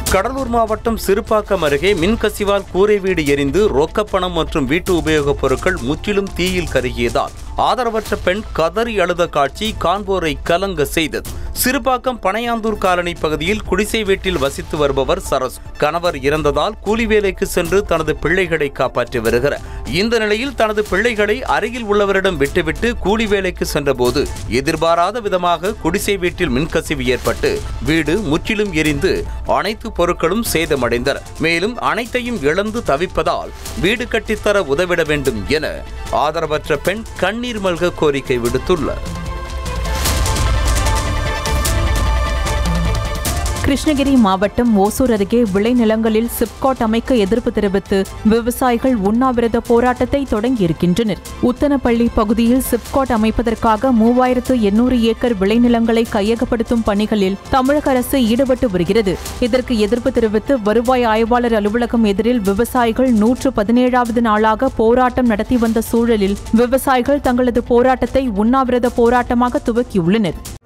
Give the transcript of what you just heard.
கடலூர் மாவட்டம் சிறுபாக்கம் அருகே மின்கசிவால் கூரை வீடு எரிந்து ரொக்கப்பணம் மற்றும் வீட்டு உபயோகப் பொருட்கள் முற்றிலும் தீயில் கருகியதால் ஆதரவற்ற பெண் கதறி அழுத காட்சி காண்போரை கலங்க செய்தது. சிறுபாக்கம் பனையாந்தூர் காலனி பகுதியில் குடிசை வீட்டில் வசித்து வருபவர் சரசு. கணவர் இறந்ததால் கூலி வேலைக்கு சென்று தனது பிள்ளைகளை காப்பாற்றி வருகிறார். இந்த நிலையில் தனது பிள்ளைகளை அருகில் உள்ளவரிடம் விட்டுவிட்டு கூலி வேலைக்கு சென்றபோது எதிர்பாராத விதமாக குடிசை வீட்டில் மின்கசிவு ஏற்பட்டு வீடு முற்றிலும் எரிந்து அனைத்து பொருட்களும் சேதமடைந்தன. மேலும் அனைத்தையும் இழந்து தவிப்பதால் வீடு கட்டித்தர உதவிட வேண்டும் என ஆதரவற்ற பெண் கண்ணீர் மல்க கோரிக்கை விடுத்துள்ளார். கிருஷ்ணகிரி மாவட்டம் ஓசூர் அருகே விளைநிலங்களில் சிப்காட் அமைக்க எதிர்ப்பு தெரிவித்து விவசாயிகள் உண்ணாவிரத போராட்டத்தை தொடங்கியிருக்கின்றனர். உத்தனப்பள்ளி பகுதியில் சிப்காட் அமைப்பதற்காக 3800 ஏக்கர் விளைநிலங்களை கையகப்படுத்தும் பணிகளில் தமிழக அரசு ஈடுபட்டு வருகிறது. இதற்கு எதிர்ப்பு தெரிவித்து வருவாய் ஆய்வாளர் அலுவலகம் எதிரில் விவசாயிகள் 117வது நாளாக போராட்டம் நடத்தி வந்த சூழலில் விவசாயிகள் தங்களது போராட்டத்தை உண்ணாவிரத போராட்டமாக துவக்கியுள்ளனர்.